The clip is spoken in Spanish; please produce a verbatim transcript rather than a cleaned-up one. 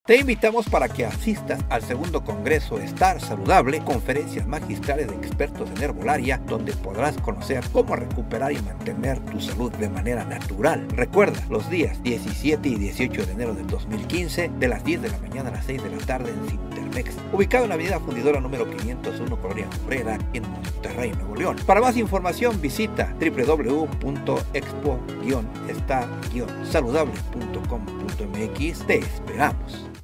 Te invitamos para que asistas al segundo Congreso Estar Saludable, conferencias magistrales de expertos en herbolaria, donde podrás conocer cómo recuperar y mantener tu salud de manera natural. Recuerda, los días diecisiete y dieciocho de enero del dos mil quince, de las diez de la mañana a las seis de la tarde en Cintermex, ubicado en la avenida Fundidora número quinientos uno, Colonia Obrera, en Monterrey, Nuevo León. Para más información, visita w w w punto expo guion estar guion saludable punto com punto m x. Te esperamos.